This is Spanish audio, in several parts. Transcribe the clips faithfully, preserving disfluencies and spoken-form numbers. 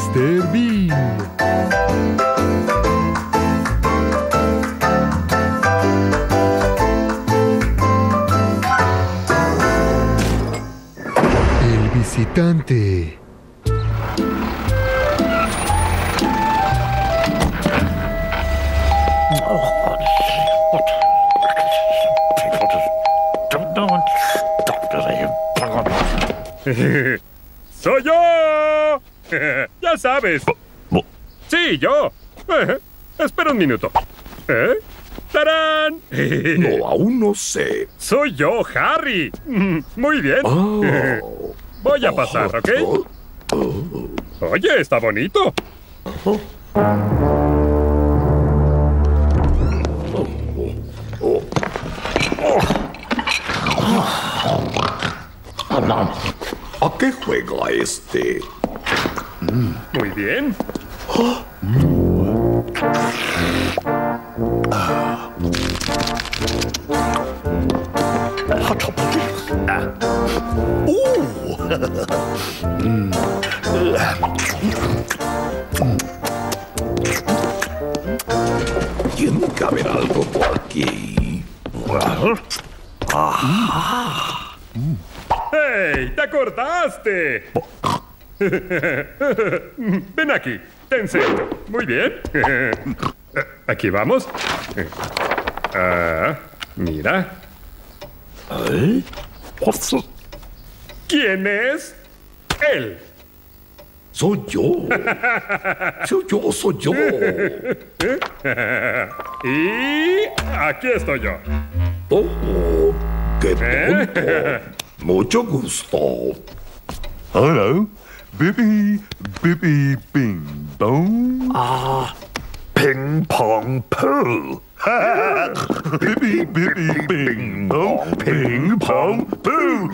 míster Bean. El visitante. ¡Soy yo! Ya sabes. Sí, yo. Eh, espera un minuto. ¿Eh? ¡Tarán! No, aún no sé. Soy yo, Harry. Muy bien. Oh. Voy a pasar, ¿ok? Oh. Oh. Oye, está bonito. Oh. Oh. ¿A qué juega este? Muy bien. Tiene que haber algo por aquí. ¡Hey! ¡Te acordaste! Ven aquí. Te enseño. Muy bien. Aquí vamos. Ah, mira. ¿Eh? ¿Quién es él? Soy yo. Soy yo, soy yo. Y aquí estoy yo. Oh, qué tonto. Mucho gusto. Hello, Bippy, Bippy, Bing Bong. Ah, ping pong poo. Bippy, Bippy, Bing Bong, Ping Pong Poo.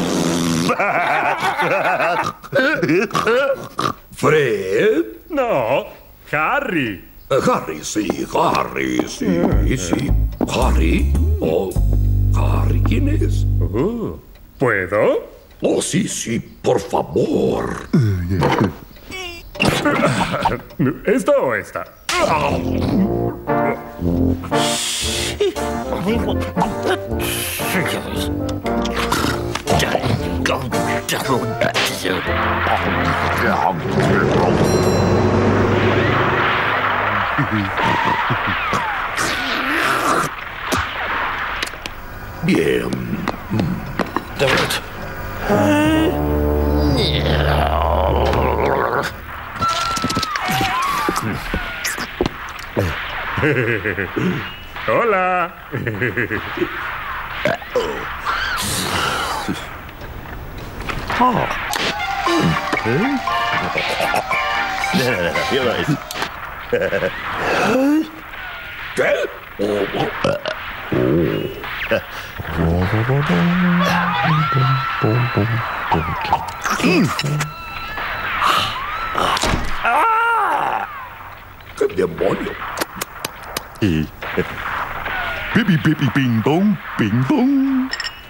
Fred. No, Harry. Harry, sí, Harry, sí, sí. Harry. Oh, Harry, ¿quién es? Uh, ¿Puedo? Oh, sí, sí, por favor. ¿Esta o esta? Bien. Hola. ¿Qué? ¿Qué demonio? Bippy, Bippy, Bing Bong, Bing Bong.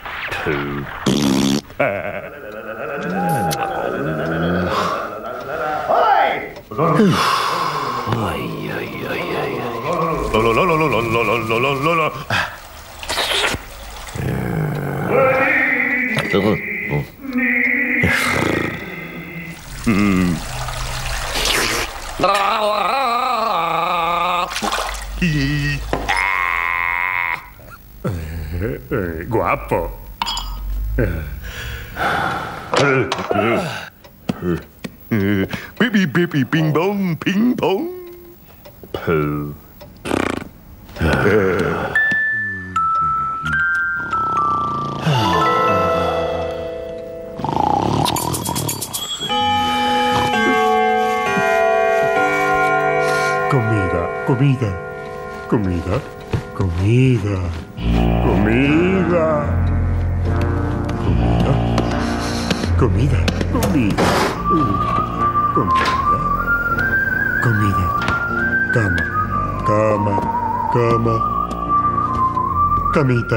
Ay, ay, ay, ay. La la la la la la la la la la. Eh, guapo. Bippy, Bippy, Bing Bong, Ping Pong. Pooh. Comida, comida, comida, comida, comida, comida, comida, comida, uh, comida, comida, cama, cama, cama, camita,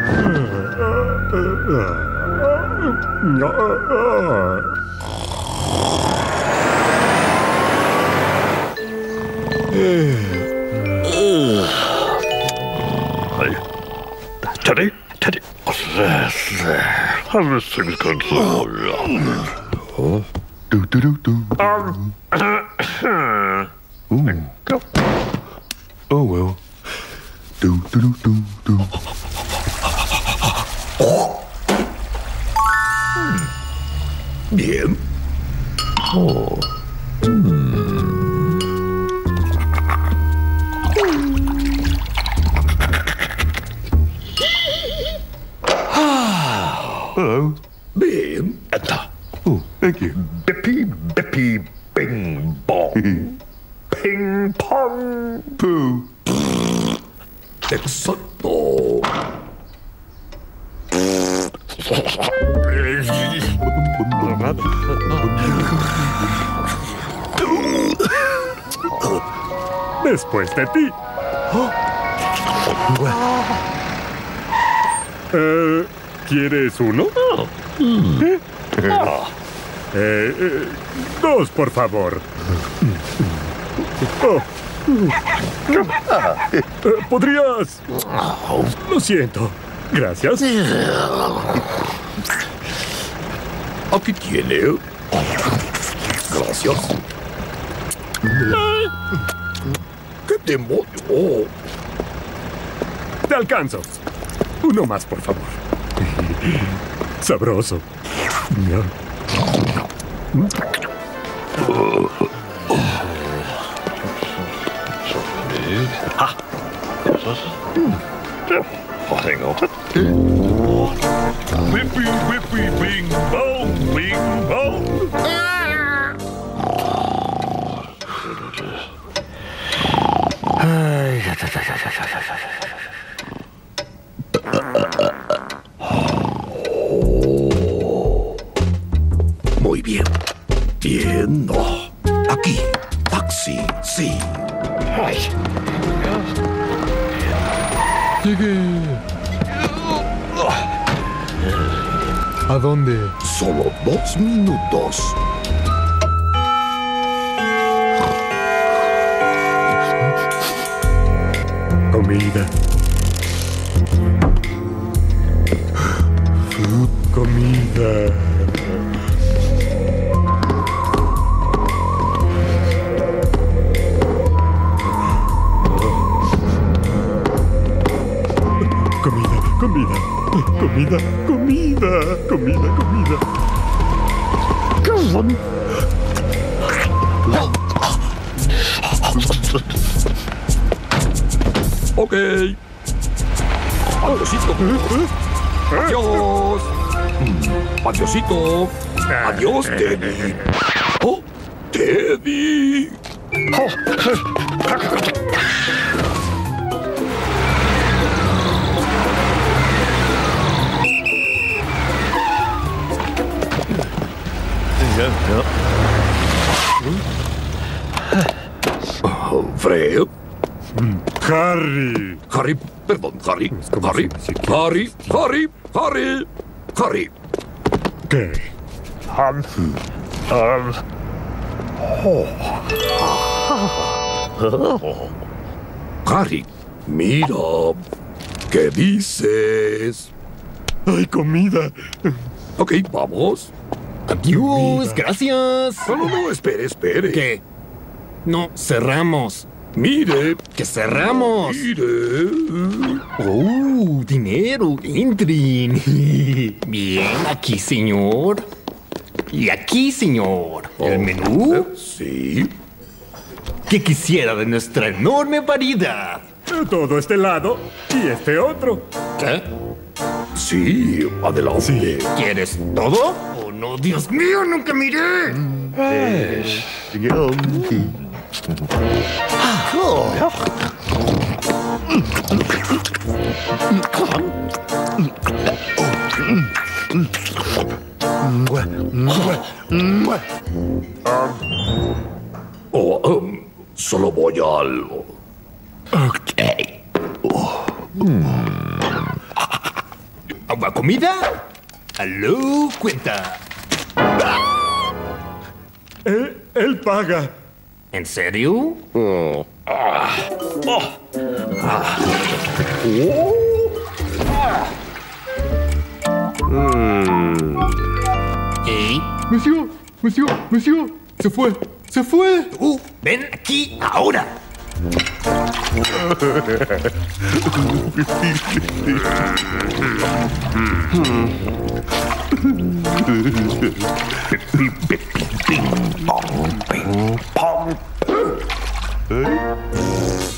cama. Teddy, Teddy. Everything's control. Do do do do. Go. Oh well. Do do do do do. Bien. Oh. Hello. Bien. Enter. Oh, thank you. Bippy, bippy, bing, bong. Ping, pong. Pooh. Exacto. Después de ti. Eh, ¿Quieres uno? ¿Eh? Eh, eh, dos, por favor. Oh. Eh, ¿Podrías? Lo siento. Gracias. Aquí tiene. Gracias. ¿Qué demonio? Te alcanzo. Uno más, por favor. Sabroso. Ah. Hang on. Whippy, whippy, bing, bong, bing, bong. Muy bien. Bien, no. Aquí. Taxi, sí. Ay. ¿A dónde? Solo dos minutos. Comida. Food, comida. Comida, comida, comida, comida, comida, comida. Ok. Adiosito. Adiós. Mm, Adiosito. Adiós, Teddy. Oh, Teddy. Oh, Fred. Harry. Harry, perdón, Harry. Es como Harry, si- si- Harry, Harry, Harry, Harry. ¿Qué? Um, um, Harry, mira. ¿Qué dices? ¡Ay, comida! Ok, vamos. Adiós, gracias. No, no, no, espere, espere. ¿Qué? No, cerramos. Mire. Que cerramos. Mire. Oh, dinero, entren. Bien, aquí, señor. Y aquí, señor. El menú. Eh, Sí. ¿Qué quisiera de nuestra enorme variedad? Todo este lado y este otro. ¿Qué? Sí, adelante. ¿Quieres todo? Oh, no, Dios mío, nunca miré. Oh, um, solo voy a algo. Ok. ¿Agua comida? ¿Aló? Cuenta. Él, él paga. ¿En serio? ¿Y? Monsieur, monsieur, monsieur. Se fue, se fue. Tú, ven aquí ahora. Ping pong, ping pong.